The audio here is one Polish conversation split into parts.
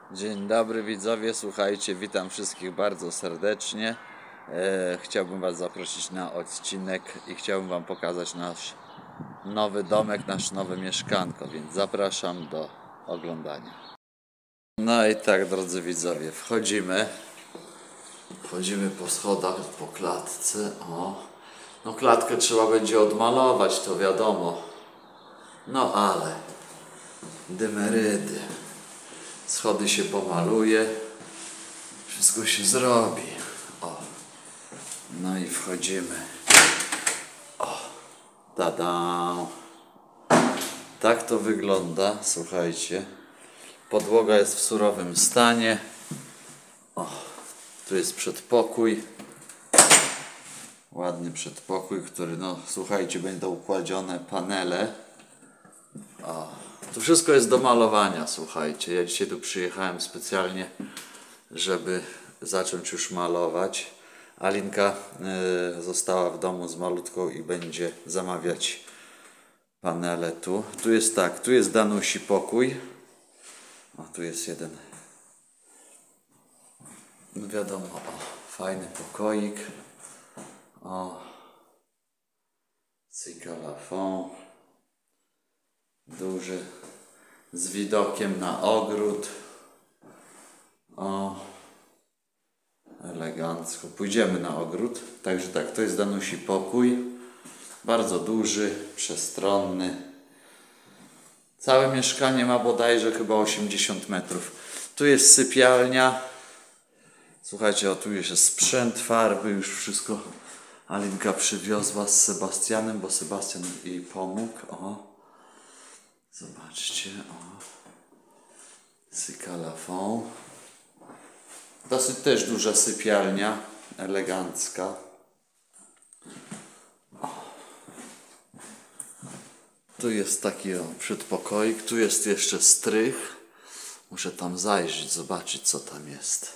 Dzień dobry widzowie, słuchajcie, witam wszystkich bardzo serdecznie. Chciałbym Was zaprosić na odcinek i chciałbym Wam pokazać nasz nowy domek, nasze nowe mieszkanko, więc zapraszam do oglądania. No i tak, drodzy widzowie, wchodzimy po schodach, po klatce. No klatkę trzeba będzie odmalować, to wiadomo. No ale dymerydy. Schody się pomaluje, wszystko się zrobi. No i wchodzimy. Tada! Tak to wygląda, słuchajcie. Podłoga jest w surowym stanie. Tu jest przedpokój. Ładny przedpokój, który, słuchajcie, będą układzione panele. To wszystko jest do malowania, słuchajcie. Ja dzisiaj tu przyjechałem specjalnie, żeby zacząć już malować. Alinka została w domu z malutką i będzie zamawiać panele tu. Tu jest tak, tu jest Danusi pokój. Tu jest jeden. No wiadomo, fajny pokoik. Cykalafon. Duży, z widokiem na ogród. Elegancko. Pójdziemy na ogród. Także tak, to jest Danusi pokój. Bardzo duży, przestronny. Całe mieszkanie ma bodajże chyba 80 metrów. Tu jest sypialnia. Słuchajcie, tu już jest sprzęt, farby, już wszystko Alinka przywiozła z Sebastianem, bo Sebastian jej pomógł. Zobaczcie, Cykalafon. Dosyć też duża sypialnia, elegancka. Tu jest taki przedpokoik, tu jest jeszcze strych. Muszę tam zajrzeć, zobaczyć co tam jest.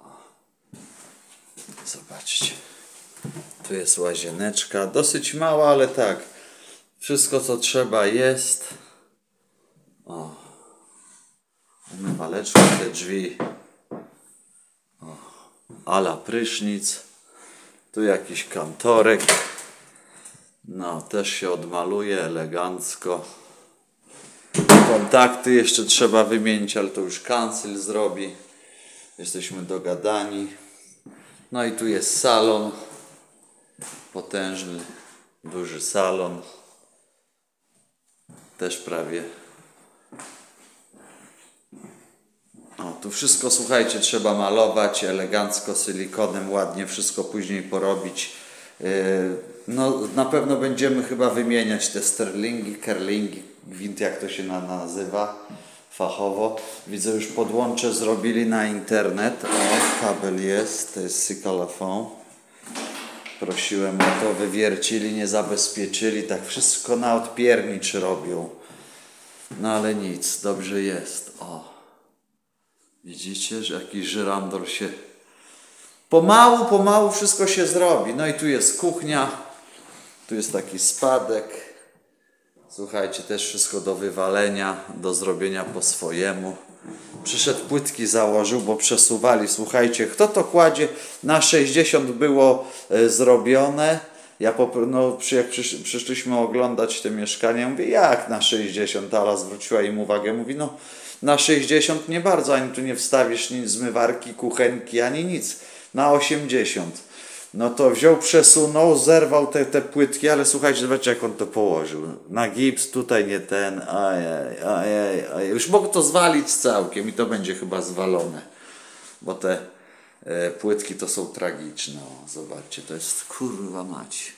Zobaczcie. Tu jest łazieneczka, dosyć mała, ale tak. Wszystko co trzeba jest. Umywaleczka, te drzwi. Ala prysznic. Tu jakiś kantorek. Też się odmaluje elegancko. Kontakty jeszcze trzeba wymienić, ale to już kancel zrobi. Jesteśmy dogadani. No i tu jest salon. Potężny, duży salon. Też prawie. Tu wszystko, słuchajcie, trzeba malować elegancko, silikonem, ładnie wszystko później porobić. Na pewno będziemy chyba wymieniać te sterlingi, kerlingi, gwint, jak to się nazywa fachowo. Widzę, już podłącze zrobili na internet. Kabel jest, to jest Cykalafon. Prosiłem o to, wywiercili, nie zabezpieczyli, tak wszystko na odpiernicz robią. No ale nic, dobrze jest. Widzicie, że jakiś żyrandol się... Pomału wszystko się zrobi. No i tu jest kuchnia. Tu jest taki spadek. Słuchajcie, też wszystko do wywalenia, do zrobienia po swojemu. Przyszedł, płytki założył, bo przesuwali. Słuchajcie, kto to kładzie? Na 60 było zrobione. Jak przyszliśmy oglądać te mieszkania, mówię, jak na 60? Ala zwróciła im uwagę, mówi, na 60 nie bardzo, ani tu nie wstawisz nic, zmywarki, kuchenki, ani nic. Na 80. No to wziął, przesunął, zerwał te płytki, ale słuchajcie, zobaczcie jak on to położył. Na gips, tutaj nie ten, ajaj. Już mógł to zwalić całkiem i to będzie chyba zwalone. Bo te płytki to są tragiczne. Zobaczcie, to jest kurwa mać.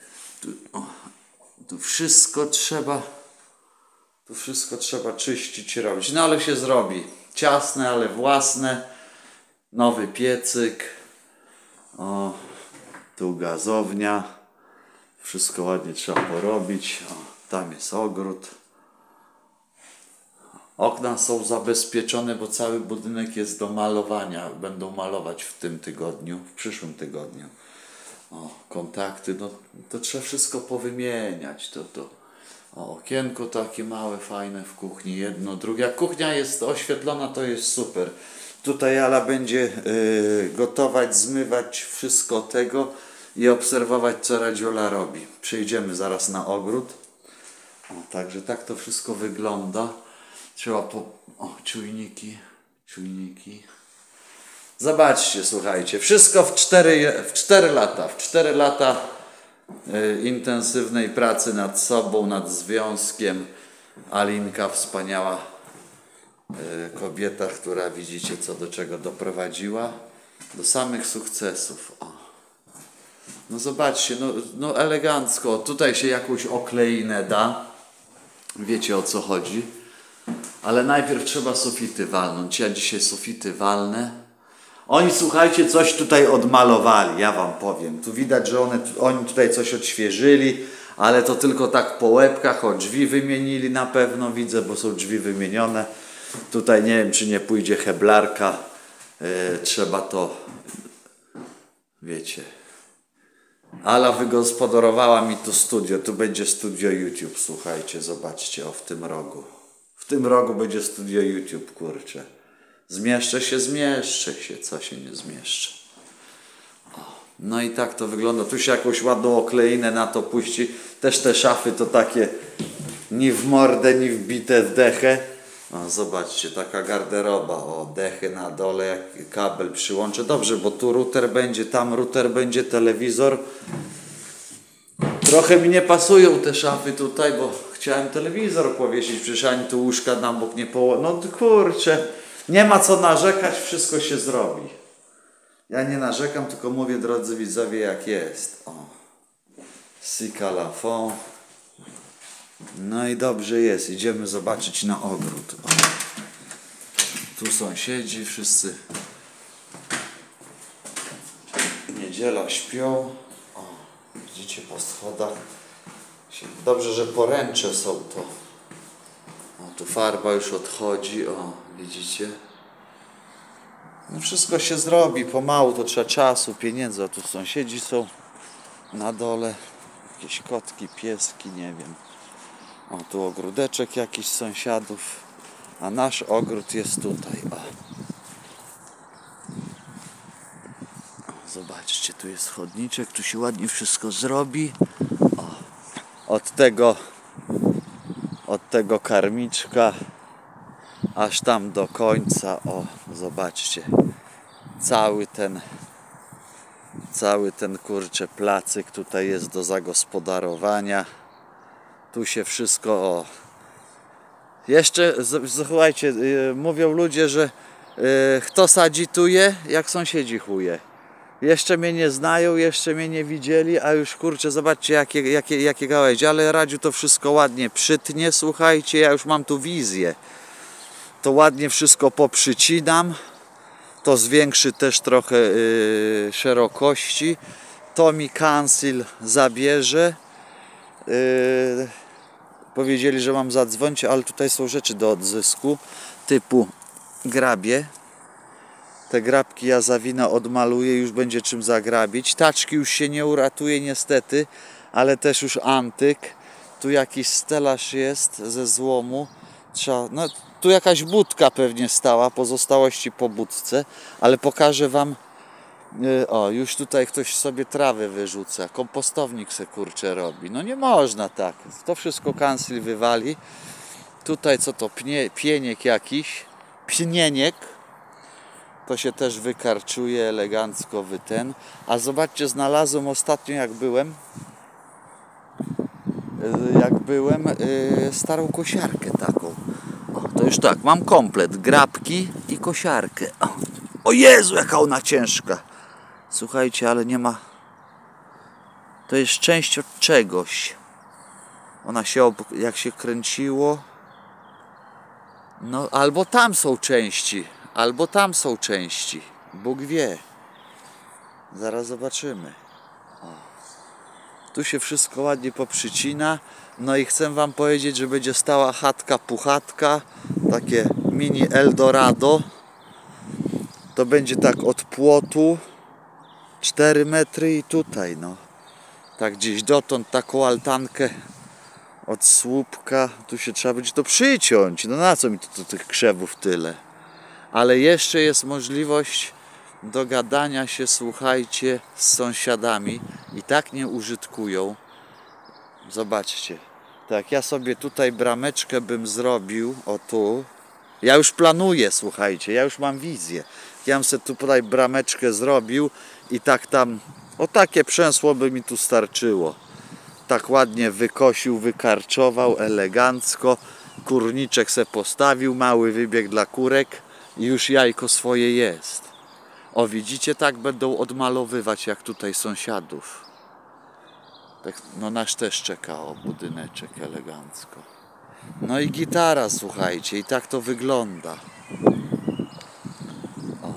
Tu wszystko trzeba czyścić, robić. No ale się zrobi. Ciasne, ale własne. Nowy piecyk. Tu gazownia. Wszystko ładnie trzeba porobić. Tam jest ogród. Okna są zabezpieczone, bo cały budynek jest do malowania. Będą malować w tym tygodniu, w przyszłym tygodniu. Kontakty, to trzeba wszystko powymieniać. To O, okienko takie małe, fajne w kuchni, jedno, drugie. Jak kuchnia jest oświetlona, to jest super. Tutaj Ala będzie gotować, zmywać wszystko tego i obserwować, co Radziola robi. Przejdziemy zaraz na ogród. O, także tak to wszystko wygląda. Trzeba O, czujniki. Zobaczcie, słuchajcie, wszystko w 4 lata. W 4 lata intensywnej pracy nad sobą, nad związkiem. Alinka, wspaniała kobieta, która widzicie, co do czego doprowadziła. Do samych sukcesów. O. No zobaczcie, no elegancko. Tutaj się jakąś okleinę da. Wiecie, o co chodzi. Ale najpierw trzeba sufity walnąć. Ja dzisiaj sufity walnę. Oni, słuchajcie, coś tutaj odmalowali, ja wam powiem. Tu widać, że oni tutaj coś odświeżyli, ale to tylko tak po łebkach. O, drzwi wymienili na pewno, widzę, bo są drzwi wymienione. Tutaj nie wiem, czy nie pójdzie heblarka. Trzeba to, wiecie. Ala wygospodarowała mi tu studio. Tu będzie studio YouTube, słuchajcie, zobaczcie, o, w tym rogu. W tym rogu będzie studio YouTube, kurczę. Zmieszczę się, co się nie zmieszczę. O, no i tak to wygląda. Tu się jakąś ładną okleinę na to puści. Też te szafy to takie ni w mordę, ni wbite w dechę. O, zobaczcie, taka garderoba. O, dechy na dole, jak kabel przyłączę. Dobrze, bo tu router będzie, tam router będzie, telewizor. Trochę mi nie pasują te szafy tutaj, bo chciałem telewizor powiesić. Przecież ani tu łóżka na bok nie położyć. No kurczę. Nie ma co narzekać, wszystko się zrobi. Ja nie narzekam, tylko mówię, drodzy widzowie, jak jest. O. Sika la fond. No i dobrze jest. Idziemy zobaczyć na ogród. O. Tu sąsiedzi, wszyscy niedziela śpią. O. Widzicie, po schodach. Dobrze, że poręcze są to. O, tu farba już odchodzi. O, widzicie? No wszystko się zrobi pomału, to trzeba czasu, pieniędzy. A tu sąsiedzi są na dole. Jakieś kotki, pieski, nie wiem. O, tu ogródeczek jakiś sąsiadów. A nasz ogród jest tutaj. O. O, zobaczcie, tu jest chodniczek, tu się ładnie wszystko zrobi. O. Od tego karmiczka aż tam do końca. O, zobaczcie, cały ten kurczę placyk tutaj jest do zagospodarowania. Tu się wszystko, o. Jeszcze, słuchajcie, mówią ludzie, że kto sadzi tuje, jak sąsiedzi chuje. Jeszcze mnie nie znają, jeszcze mnie nie widzieli, a już kurczę, zobaczcie jakie gałęzie. Ale Radziu to wszystko ładnie przytnie, słuchajcie, ja już mam tu wizję. To ładnie wszystko poprzycinam. To zwiększy też trochę szerokości. To mi Cancel zabierze. Powiedzieli, że mam zadzwonić, ale tutaj są rzeczy do odzysku. Typu grabie. Te grabki ja zawinę, odmaluję, już będzie czym zagrabić. Taczki już się nie uratuje niestety, ale też już antyk. Tu jakiś stelaż jest ze złomu. Trzeba, no, tu jakaś budka pewnie stała, pozostałości po budce, ale pokażę wam. O, już tutaj ktoś sobie trawę wyrzuca. Kompostownik se kurczę robi. No nie można tak. To wszystko Cancel wywali. Tutaj co to? Pieniek jakiś. Pnieniek. To się też wykarczuje elegancko A zobaczcie, znalazłem ostatnio jak byłem starą kosiarkę taką. O, to już tak, mam komplet, grabki i kosiarkę. O Jezu, jaka ona ciężka. Słuchajcie, ale nie ma. To jest część od czegoś. Ona się, jak się kręciło. No, albo tam są części. Bóg wie. Zaraz zobaczymy. O. Tu się wszystko ładnie poprzycina. No i chcę wam powiedzieć, że będzie stała chatka puchatka. Takie mini Eldorado. To będzie tak od płotu 4 metry i tutaj, no. Tak gdzieś dotąd taką altankę od słupka. Tu się trzeba będzie to przyciąć. No na co mi tu tych krzewów tyle? Ale jeszcze jest możliwość dogadania się, słuchajcie, z sąsiadami. I tak nie użytkują. Zobaczcie. Tak, ja sobie tutaj brameczkę bym zrobił. O tu. Ja już planuję, słuchajcie, ja już mam wizję. Ja bym sobie tutaj brameczkę zrobił i tak tam, o takie przęsło by mi tu starczyło. Tak ładnie wykosił, wykarczował, elegancko. Kurniczek se postawił, mały wybieg dla kurek i już jajko swoje jest. O, widzicie, tak będą odmalowywać jak tutaj sąsiadów. Tak, no nasz też czeka, o, budyneczek elegancko. No i gitara, słuchajcie, i tak to wygląda. O.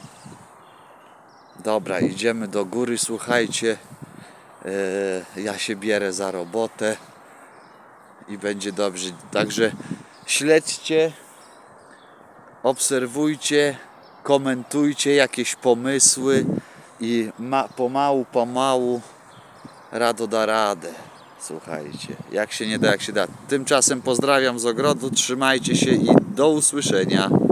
Dobra, idziemy do góry, słuchajcie. Ja się bierę za robotę i będzie dobrze. Także śledźcie, obserwujcie, komentujcie jakieś pomysły i pomału Rado da radę. Słuchajcie, jak się nie da, jak się da. Tymczasem pozdrawiam z ogrodu, trzymajcie się i do usłyszenia.